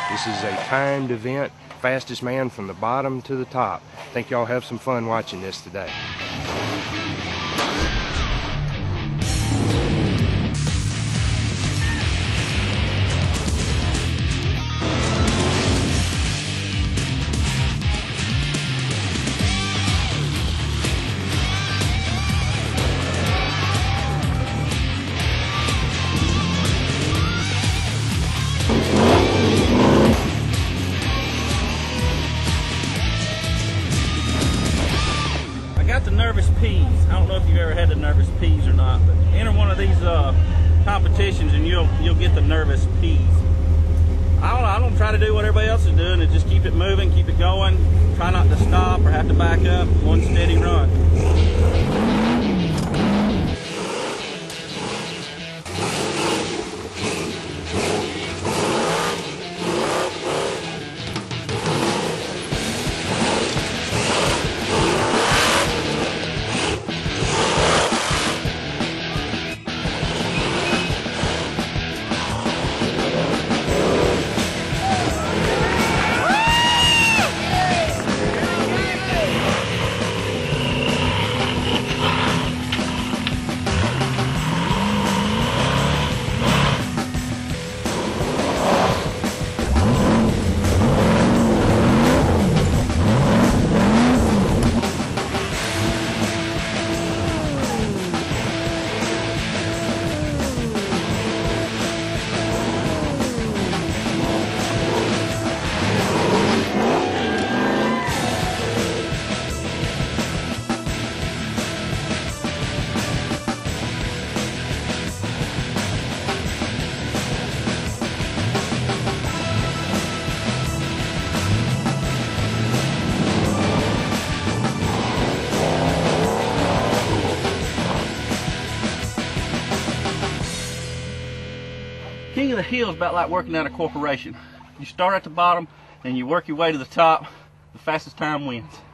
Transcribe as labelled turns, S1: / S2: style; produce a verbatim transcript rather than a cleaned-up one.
S1: This is a timed event, fastest man from the bottom to the top. Think y'all have some fun watching this today.
S2: The nervous peas. I don't know if you've ever had the nervous peas or not, but enter one of these uh, competitions and you'll you'll get the nervous peas. I don't know, I don't try to do what everybody else is doing, and just keep it moving, keep it going. Try not to stop or have to back up. One steady run. King of the Hill is about like working at a corporation. You start at the bottom and you work your way to the top. The fastest time wins.